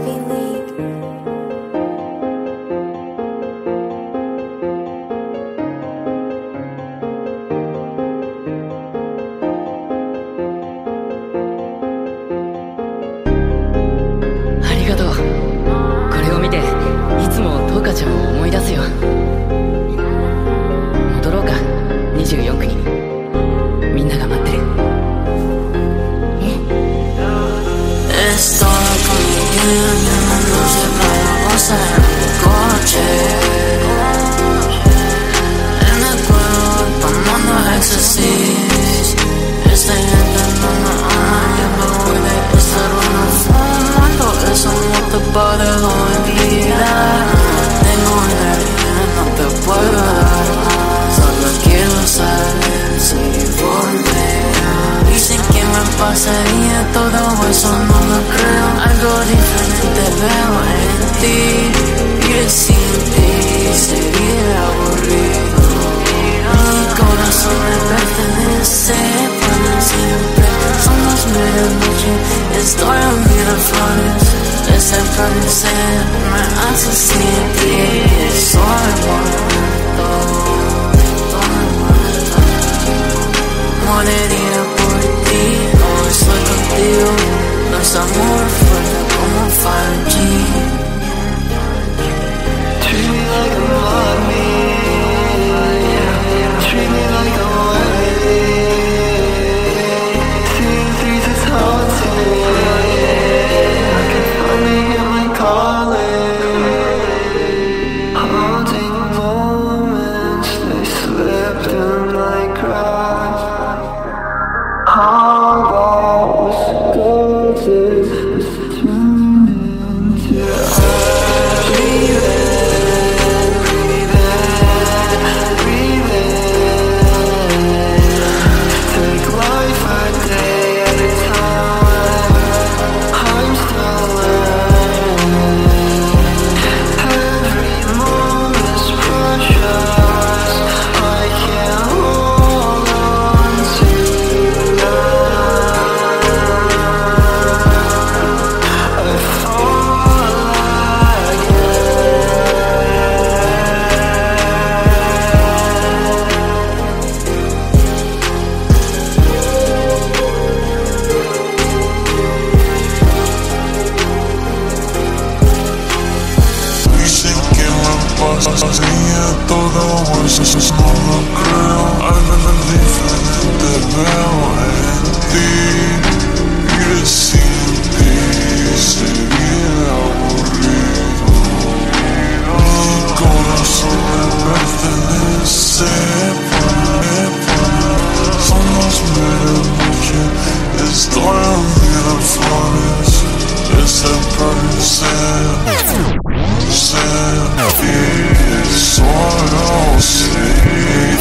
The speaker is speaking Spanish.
Pasaría todo eso, no lo creo. Algo diferente veo en ti, y sin ti sería aburrido. Mi corazón me pertenece para siempre. Somos medianoche, estoy a mirar flores. Ese parecer me hace sentir soy muerto. Moriría por ti. Estoy contigo, no es amor fuerte como 5G. Treat me like I'm mommy, treat me like I'm worthy. Seeing things is haunting, I can finally hear my calling. Haunting moments, they slipped in my grasp. Pasaría todo eso, no lo creo. Algo diferente veo en ti, y sin ti sería aburrido. Mi corazón me pertenece somos medianoche, estoy a mirar flores. Ese parecer solo sé